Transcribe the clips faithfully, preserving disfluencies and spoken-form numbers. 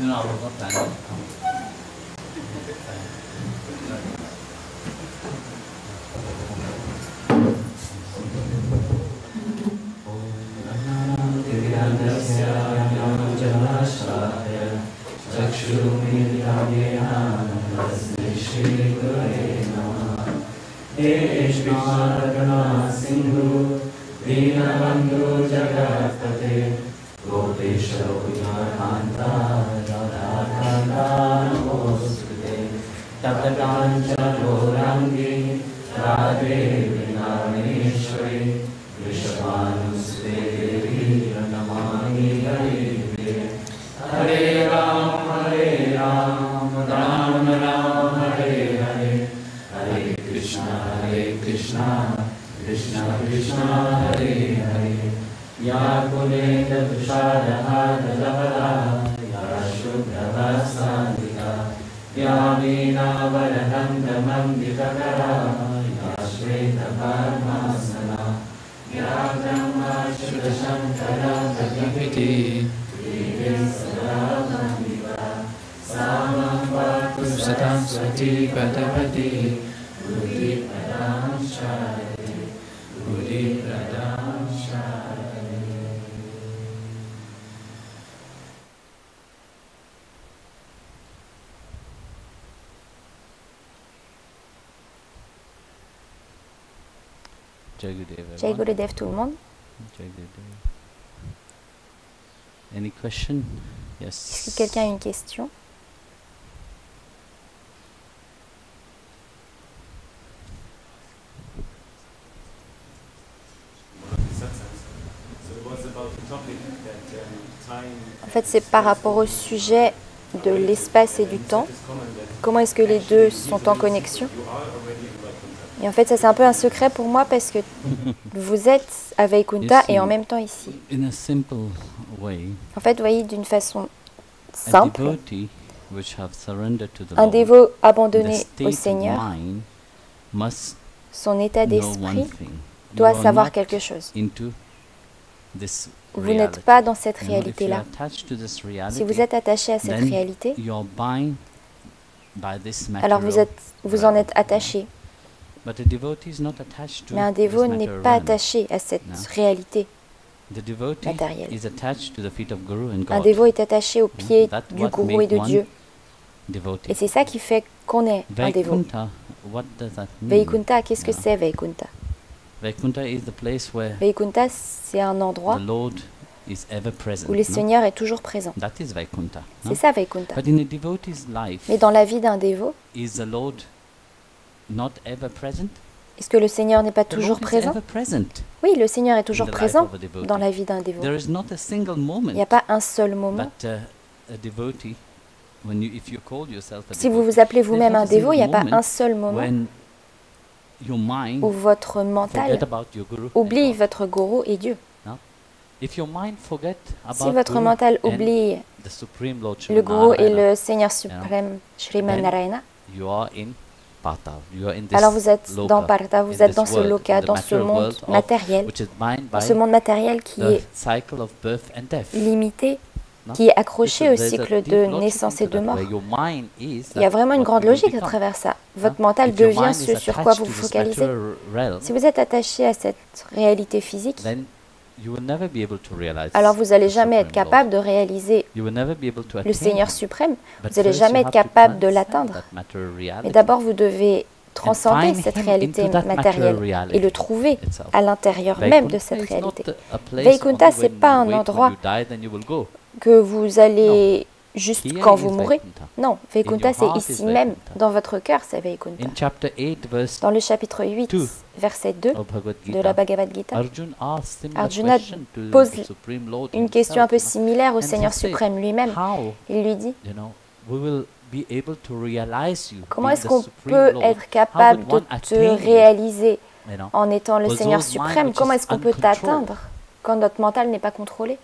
Jai Gurudev tout le monde. Jai Gurudev. Any question? Yes. Est-ce que quelqu'un a une question? En fait, c'est par rapport au sujet de l'espace et du temps. Comment est-ce que les deux sont en connexion? Et en fait, ça c'est un peu un secret pour moi parce que vous êtes à Vaikunta et en même temps ici. En fait, vous voyez, d'une façon simple, un dévot abandonné au Seigneur, son état d'esprit doit savoir quelque chose. Vous n'êtes pas dans cette réalité-là. Si vous êtes attaché à cette réalité, alors vous, êtes, vous en êtes attaché. Mais un dévot n'est pas attaché à cette réalité matérielle. Un dévot est attaché aux pieds du gourou et de Dieu. Et c'est ça qui fait qu'on est un dévot. Vaikunta, qu'est-ce que c'est Vaikunta? Vaikunta, c'est un endroit où le Seigneur est toujours présent. C'est ça Vaikunta. Mais dans la vie d'un dévot, est-ce que le Seigneur n'est pas toujours présent? Oui, le Seigneur est toujours présent dans la vie d'un dévot. Il n'y a pas un seul moment. Si vous vous appelez vous-même un dévot, il n'y a pas un seul moment où votre mental oublie votre gourou et Dieu. Si votre mental oublie le gourou et le Seigneur suprême, Shriman Narayana, alors vous êtes dans Partha, vous êtes dans ce loka, dans ce monde matériel, dans ce monde matériel qui est limité, qui est accroché au cycle de naissance et de mort. Il y a vraiment une grande logique à travers ça. Votre mental devient ce sur quoi vous vous focalisez. Si vous êtes attaché à cette réalité physique, alors vous n'allez jamais être capable de réaliser le Seigneur suprême. Vous n'allez jamais être capable de l'atteindre. Mais d'abord, vous devez transcender cette réalité matérielle et le trouver à l'intérieur même de cette réalité. Vaikunta, ce n'est pas un endroit que vous allez juste quand vous mourrez. Non, Vaikunta, c'est ici même, dans votre cœur, c'est Vaikunta. Dans le chapitre huit, verset deux de la Bhagavad Gita, Arjuna pose une question un peu similaire au Seigneur suprême lui-même. Il lui dit, comment est-ce qu'on peut être capable de te réaliser en étant le Seigneur suprême? Comment est-ce qu'on peut t'atteindre quand notre mental n'est pas contrôlé?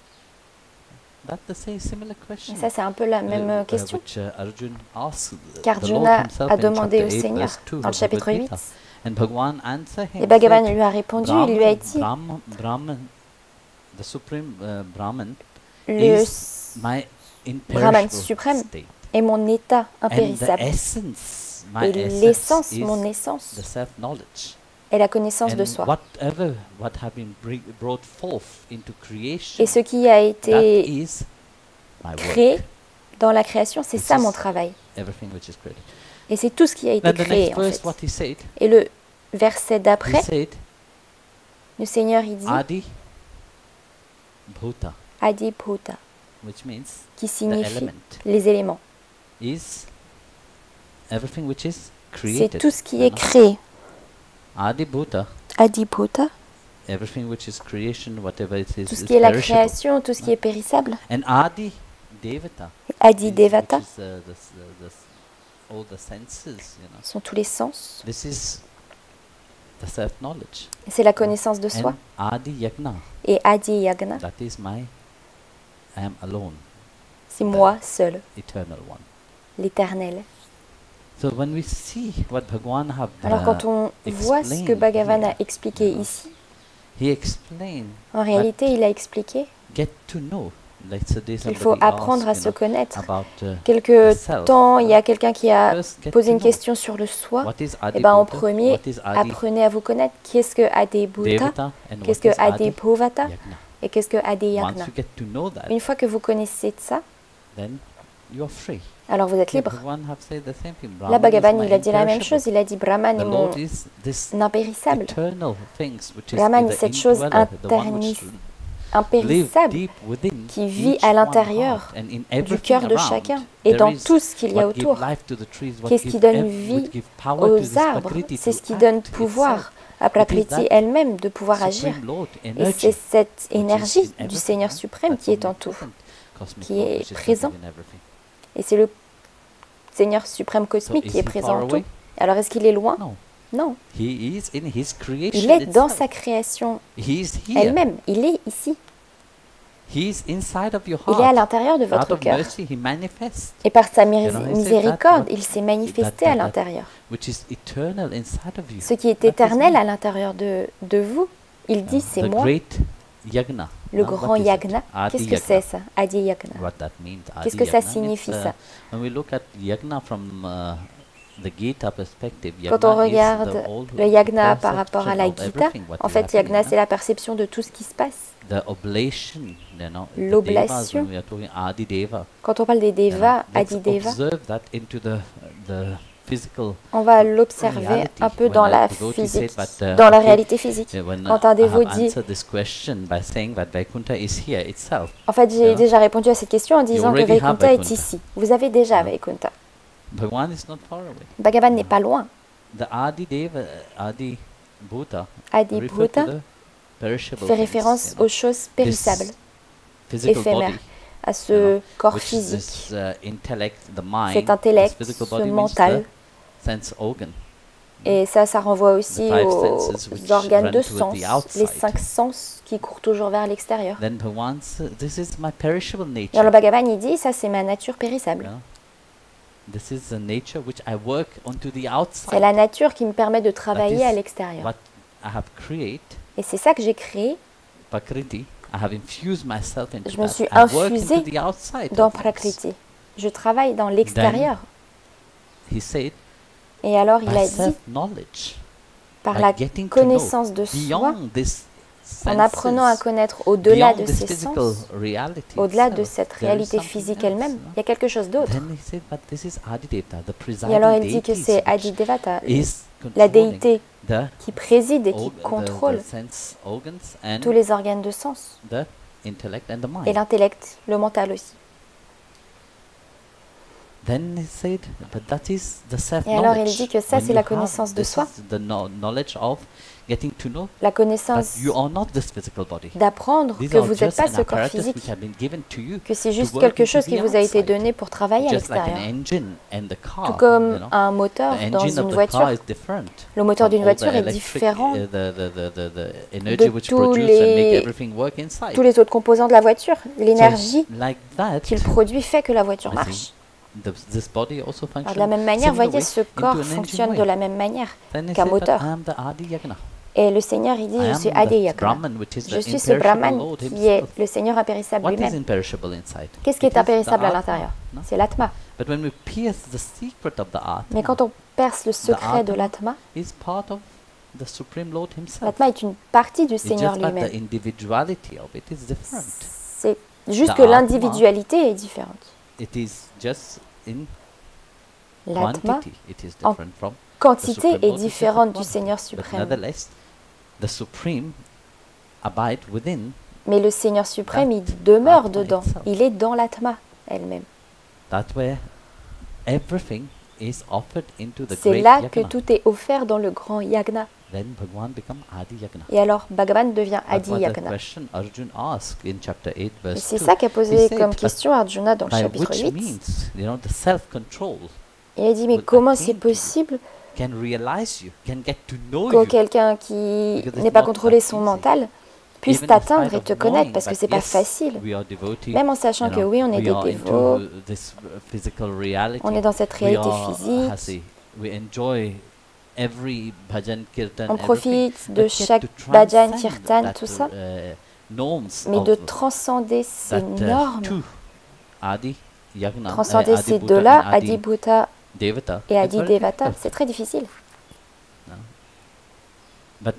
Et ça, c'est un peu la même question qu'Arjuna a demandé au Seigneur dans le chapitre huit. Et Bhagavan lui a répondu, il lui a dit, le, Brahman suprême est mon état impérissable. Et l'essence, mon essence, est la connaissance de soi. Et ce qui a été créé dans la création, c'est ça mon travail. Et c'est tout ce qui a été créé, en fait. Et le verset d'après, le Seigneur, il dit Adi Bhuta, Adi Bhuta, which means qui signifie the element les éléments. Is everything which is C'est created. tout ce qui est créé. Adi Bhuta, Adi Bhuta, everything which is creation, whatever it is, tout ce is qui est la perishable. création, tout ce qui est périssable. And Adi Devata, Adi is- Devata which is, uh, the, s- the, the, s- all the senses, you know. sont tous les sens. This is the self-knowledge. Et c'est la connaissance de soi. And Adi Yagna, Et Adi Yagna, that is my, I am alone, c'est moi seul, eternal one. l'éternel. So when we see what Bhagwan have Alors quand uh, on voit ce que explained Bhagavan here, a expliqué you know, ici, he explained en réalité, il a expliqué get to know. Let's say qu'il faut somebody apprendre à asked, se you know, connaître. about uh, Quelque self. temps, il y a quelqu'un qui a First, get posé to une know question sur le soi. what is Et Adi ben en Bhuta, premier, what is Adi apprenez à vous connaître. Qu'est-ce que Adi Bhuta? Devata, and Qu'est-ce what que is Adi Bhuvata? Yagna. Et qu'est-ce que Adi Once Yagna? you get to know that, Une fois que vous connaissez de ça, then you are free. alors vous êtes See, libre. Bhagwan have said the same thing. Là, Brahman is Bhagavan, my il a dit la même imperishable. chose. Il a dit Brahman The est mon Lord is this impérissable. eternal things, which is Brahman the est cette chose indweller, the one which internis- live impérissable deep within qui vit each à one l'intérieur heart, and in du everything cœur de around, chacun et there dans is tout ce qu'il y a what give autour. life to the trees, what Qu'est-ce give qui donne ev- vie would give power to this aux arbres? Prakriti C'est to ce qui donne act pouvoir itself. à Prakriti elle-même de pouvoir agir. Supreme Lord Et energy, c'est cette which is énergie in du everything, Seigneur huh? suprême That's qui est en tout. omnipresent cosmic qui Lord, est which is présent. present in everything. Et c'est le Seigneur suprême So cosmique is qui est he présent far en away? tout. Alors est-ce qu'il est loin? No, Non. he is in his creation Il est dans itself. sa création He is here. elle-même. Il est ici. He is inside of your Il est à heart. l'intérieur de Out votre of cœur. mercy, he manifests, Et par sa mis- You know, he said miséricorde, that il s'est what- manifesté that- à that- l'intérieur. which is eternal inside of you. Ce qui est That is éternel me. à l'intérieur de, de vous, il dit c'est The moi, great yagna. le Now, grand what is it? yagna. Adi Qu'est-ce que yagna. c'est ça? Adi yagna. What that means? Qu'est-ce Adi que ça yagna signifie, means, uh, ça? when we look at yagna from uh, the Gita perspective, Quand on yagna is regarde the old le yagna par rapport à la perception of Gita, everything, what en is fait, happening, yagna, huh? c'est la perception de tout ce qui se passe. The oblation, you know, the devas, L'oblation. when we are talking Adi Deva, Quand on parle des you know, devas, let's Adi Deva, observe that into the the physical on va l'observer reality. un peu When dans a la devotee physique, said, but, uh, dans la okay, réalité physique. yeah, when, Quand uh, un I dévot have dit, answered this question by saying that Vaikuntha is here itself. en fait, j'ai Yeah. déjà répondu à cette question en disant que already have Vaikuntha est Vaikuntha. ici. Vous avez déjà Yeah. Vaikuntha. Bhagwan is not far away. Bhagavan n'est pas loin. The Adi Deva, Adi Bhuta, Adi refer to Bhuta the perishable fait things, référence you know, aux choses périssables, physical éphémères, body, à you ce know, corps which is physique, this, uh, intellect, the mind, cet intellect, this physical ce body means mental. the sense organ. Et ça, ça renvoie aussi The five aux senses which organes run de toward sens, the les outside. cinq sens qui courent toujours vers l'extérieur. Then Bhagwan says, this is my perishable Dans le nature. Bhagavan, il dit, ça c'est ma nature périssable. you know. This is the nature which I work onto the C'est outside. la nature qui me permet de travailler is à l'extérieur. What I have created, Et c'est ça que j'ai créé Prakriti, I have infused myself into Je me that. suis I work infusé into the outside dans of things. Prakriti. Je travaille dans l'extérieur. He said, Et alors il by a dit, self-knowledge, par by la getting to connaissance know de soi, beyond this en senses, apprenant à connaître au-delà beyond de this ces physical sens, reality au-delà de itself, cette there is réalité something physique else, elle-même, no? il y a quelque chose d'autre. Then he said, but this is Adidevata, the Et alors presiding il dit que deity c'est which Adi Devata, is la controlling déité the qui préside et qui org- the- contrôle the sense organs and tous les organes de sens, the intellect and the mind. et l'intellect, le mental aussi. Then he said, but that is the Et alors il self-knowledge. dit que ça When c'est you la have connaissance de this soi, is the kno- knowledge of getting to know la that connaissance you are not this physical body. d'apprendre These que are vous n'êtes just pas an ce corps apparatus physique, which have been given to you, que c'est to juste work quelque into chose the qui vous a été outside. donné pour travailler à just like an l'extérieur. engine and the car. Tout comme you know. un moteur The dans engine une of the voiture, car is different le moteur from d'une all the voiture est electric, différent uh, the, the, the, the, the energy de which tous produce and make les, everything work inside. tous les autres composants de la voiture. L'énergie So, like that, qu'il produit fait que la voiture I marche. the, this body also Alors, functions de la même manière, similar voyez, way ce into corps an engine fonctionne way. de la même manière Then he qu'un said, but moteur. I am the Adi Yagna. Et le Seigneur, il dit, je suis Adi Yagna. Je suis ce Brahman qui est le Seigneur impérissable lui-même. Qu'est-ce qui est impérissable à l'intérieur? C'est l'Atma. Mais quand on perce le secret de l'Atma, l'Atma est une partie du Seigneur lui-même. C'est juste que l'individualité est différente. L'Atma, en quantité, est différente du Seigneur suprême. Mais le Seigneur suprême, il demeure dedans. Il est dans l'Atma elle-même. C'est là que tout est offert dans le grand Yagna. Et alors Bhagavan devient Adi Yagna. Et c'est ça qu'a posé comme question Arjuna dans le chapitre huit. Il a dit, mais comment c'est possible que quelqu'un qui n'est pas contrôlé son mental puisse t'atteindre et te connaître, parce que c'est pas facile. Même en sachant que oui, on est des dévots, on est dans cette réalité physique, on profite de chaque bhajan, kirtan, tout ça, mais de transcender ces normes, transcender ces deux-là, Adi Bhuta et Adi Devata, c'est très difficile. Mais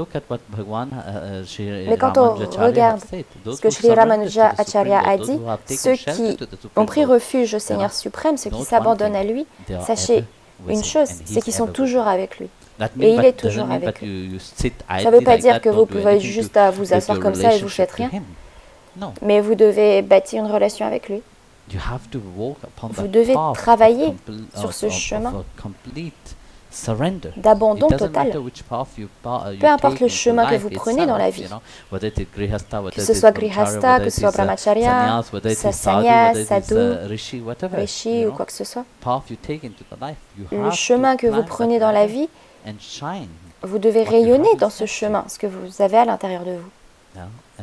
quand on regarde ce que Sri Ramanuja Acharya a dit, ceux qui ont pris refuge au Seigneur suprême, ceux qui s'abandonnent à lui, sachez une chose, c'est qu'ils sont toujours avec lui. Et il est toujours avec lui. Ça ne veut pas dire que vous pouvez juste à vous asseoir comme ça et vous ne faites rien. Mais vous devez bâtir une relation avec lui. Vous devez travailler sur ce chemin d'abandon total. Peu importe le chemin que vous prenez dans la vie, que ce soit Grihastha, que ce soit Brahmacharya, Sannyas, Sadhu, Rishi ou quoi que ce soit, le chemin que vous prenez dans la vie, vous devez rayonner dans ce chemin, ce que vous avez à l'intérieur de vous.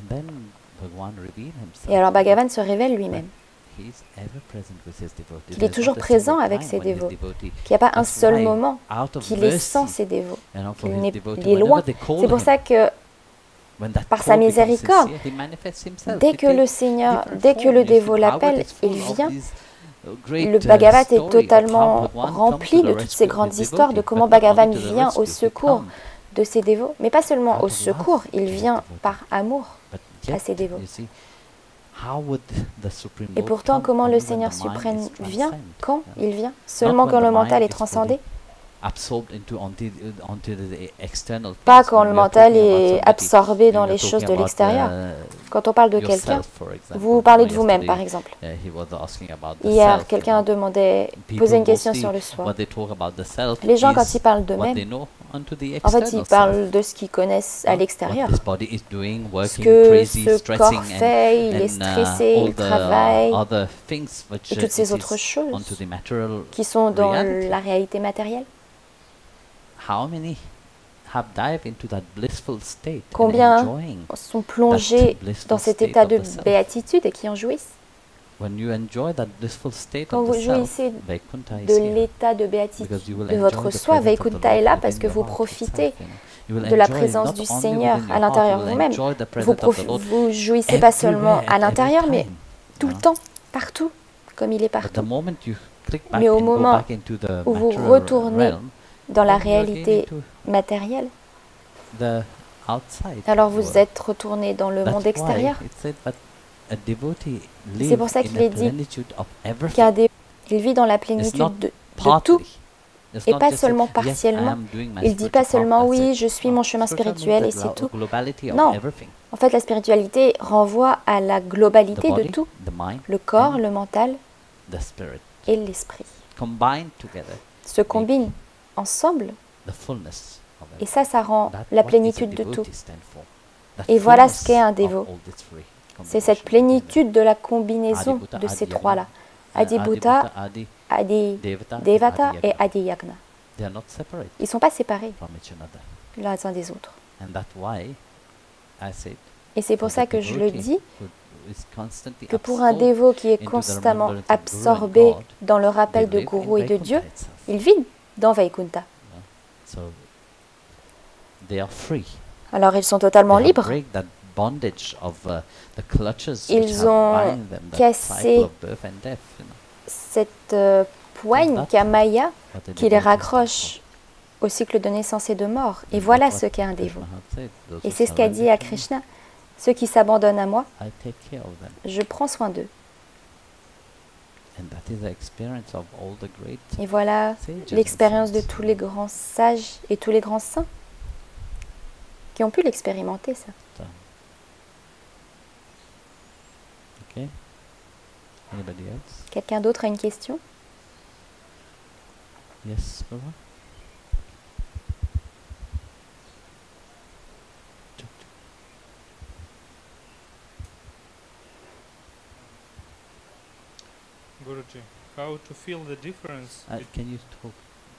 Et alors Bhagavan se révèle lui-même. Il est toujours présent avec ses dévots, qu'il n'y a pas un seul moment qu'il est sans ses dévots, qu'il est loin. C'est pour ça que, par sa miséricorde, dès que le Seigneur, dès que le dévot l'appelle, il vient. Le Bhagavat est totalement rempli de toutes ces grandes histoires de comment Bhagavan vient au secours de ses dévots, mais pas seulement au secours, il vient par amour à ses dévots. Et pourtant, comment le Seigneur suprême vient? Quand il vient? Seulement quand le mental est transcendé? Pas quand le mental est absorbé dans les choses de l'extérieur. Quand on parle de quelqu'un, vous parlez de vous-même, par exemple. Hier, quelqu'un demandait, posait une question sur le soi. Les gens, quand ils parlent d'eux-mêmes, en fait, ils parlent de ce qu'ils connaissent à l'extérieur. Ce que ce corps fait, il est stressé, il travaille, et toutes ces autres choses qui sont dans la réalité matérielle. Combien sont plongés dans cet état de béatitude et qui en jouissent? Quand vous jouissez de l'état de béatitude de votre soi, Vaikunta est là parce que vous profitez de la présence du Seigneur à l'intérieur de vous-même. Vous, vous jouissez pas seulement à l'intérieur, mais tout le temps, partout, comme il est partout. Mais au moment où vous retournez dans la réalité matérielle, alors vous êtes retourné dans le monde extérieur. C'est pour ça qu'il est dit qu'un dévot, il vit dans la plénitude de, de tout, et pas seulement partiellement. Il dit pas seulement, oui, je suis mon chemin spirituel et c'est tout. Non, en fait, la spiritualité renvoie à la globalité de tout, le corps, le mental et l'esprit se combinent ensemble, et ça, ça rend la plénitude de tout. Et voilà ce qu'est un dévot. C'est cette plénitude de la combinaison de ces trois-là. Adi Bhuta, Adi Devata et Adi Yagna. Ils ne sont pas séparés l'un des autres. Et c'est pour ça que je le dis, que pour un dévot qui est constamment absorbé dans le rappel de Guru et de Dieu, il vit dans Vaikunta. they are free. Alors ils sont totalement They have libres. break that bondage of uh, the clutches which Ils have ont bind them, that cassé cycle of birth and death, you know. cette euh, poigne that qu'a Maya What the qui les devotees have raccroche au cycle de naissance et de mort. Et voilà ce qu'est un dévot. Krishna had said, those Et who c'est ce qu'a dit à surrender to me, Krishna. Ceux qui s'abandonnent à moi, I take care of them. je prends soin d'eux. And that is the experience of all the great Et voilà sages l'expérience and de saints. tous les grands sages et tous les grands saints qui ont pu l'expérimenter, ça. So, okay. Anybody else? Quelqu'un d'autre a une question? Yes, Baba? Guruji, how to feel the difference? Uh, can you talk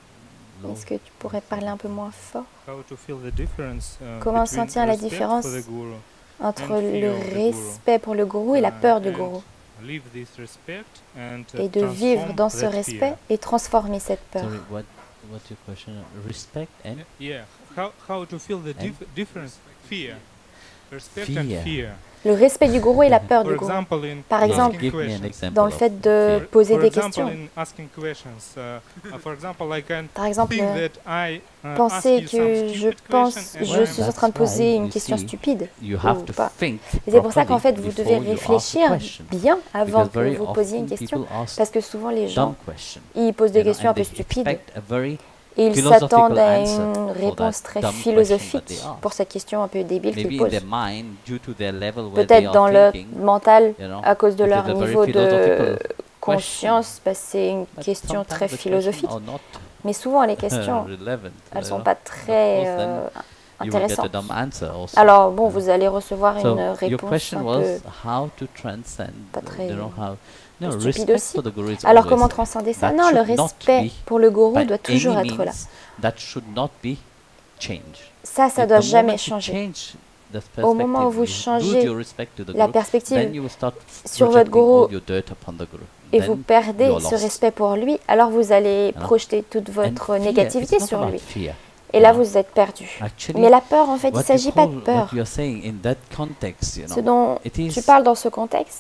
low? Est-ce que tu pourrais parler un peu moins fort? How to feel the difference? Uh, Comment between sentir la respect différence for the guru entre and fear le of the guru. respect pour le gourou et la Uh, peur du and gourou? live this respect and, uh, Et de vivre transform dans ce that respect fear. et transformer cette peur. Sorry, what, what's your question? Respect and Yeah, how, how to feel the dif difference? Fear. Respect and Fear. fear. Le respect du gourou et la peur For du gourou. example, in Par asking exemple, give me an questions. example Dans le of fait de For- poser for des example, questions. in asking questions, uh, uh, for example, I can Par exemple, think euh, that I uh, ask penser you some que je stupid pense, question and je I'm- suis en train de That's why poser une you question see, stupide. you have ou to pas. think Et c'est pour ça qu'en fait, properly vous devez before you ask a réfléchir question. bien avant Because very que vous posiez une often question. people ask Parce que souvent, les gens, dumb questions, ils posent des you know, questions un and peu they stupides. expect a very Et ils philosophical s'attendent à answer une for réponse that très dumb question philosophique that they ask. pour cette question un peu débile Maybe qu'ils in posent. their mind, due to their level where they Peut-être are dans leur thinking, mental, you know, à cause de it is leur a very niveau de philosophical conscience, bah, c'est une but question sometimes très the questions philosophique. are not Mais souvent, les questions, relevant, elles ne you sont know. pas Of très course, then euh, you will get a intéressantes. dumb answer also. Alors, bon, you know. vous allez recevoir So une your réponse question un was peu how to transcend, pas très you know, how no, stupide respect aussi. for the guru is Alors, always comment there. transcender ça? That Non, le should not respect be pour le gourou by doit toujours any être là. means, that should not be changed. Ça, ça If doit the jamais moment you changer. change the Au moment où perspective, vous you lose changez your respect to the la guru, perspective then you will start sur votre projecting gourou all your dirt upon the guru. et Then vous perdez you are ce lost. respect pour lui, alors vous allez Alors, projeter toute And votre fear, négativité it's not sur about lui. fear. Et là, you know. vous êtes perdu. Actually, Mais la peur, en fait, il ne what you s'agit pas de call- peur. What you are saying in that context, you Ce know, dont it is tu parles dans ce contexte,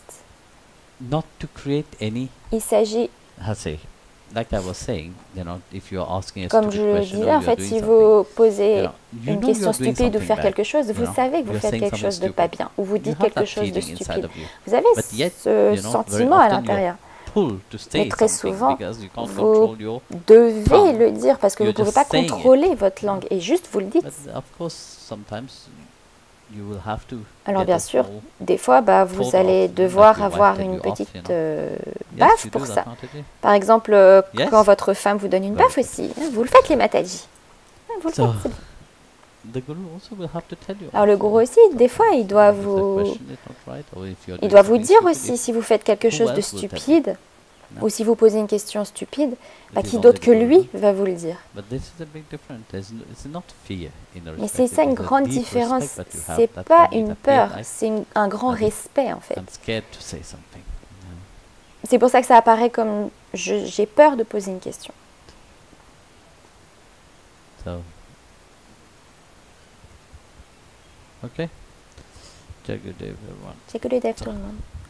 not to create any, il s'agit, how to say, like I was saying, you know, if you are asking a comme stupid je le question disais, or en you are fait, doing si something, vous you posez know, you une know you question are doing stupide ou something faire bad, quelque chose, you vous know, savez que vous you're faites saying quelque something chose de pas stupid. bien, ou vous You dites have quelque that chose de feeling inside stupide. of you. Vous avez But yet, ce you know, very sentiment à often you're l'intérieur. pull to say Mais très something souvent, because you can't vous control your devez tongue. le dire parce que vous ne You're pouvez just pas saying it. contrôler votre langue et juste vous le dites. But of course, sometimes you will have to Alors get bien a sûr, small- des fois, bah, vous told allez off, devoir like your wife avoir tell une you off, petite you know. euh, Yes, baffe you pour do that, ça. can't you? Par exemple, euh, Yes. quand votre femme vous donne une Very baffe good. aussi, hein, vous le faites les Mataji. Hein, vous le So, faites, c'est bon. the guru also will have to tell you. Alors le off, gourou uh, aussi, des fois, il doit if the vous, question is not right, or if you're il doing doit vous something dire stupid, aussi if si vous faites quelque who chose de else will tell you? stupide No. ou si vous posez une question stupide, bah, it is qui only d'autre the que guru. lui va vous le dire. But this is a big difference. There's no, it's not fear in the Mais respect. c'est ça it une is a grande deep différence. respect that you have C'est that pas when it une appears peur, like, c'est une- un grand Ah, respect en fait. I'm scared to say something. you know. C'est pour ça que ça apparaît comme je- j'ai peur de poser une question. So, okay. Jagadev, everyone. C'est que le dev tout le monde.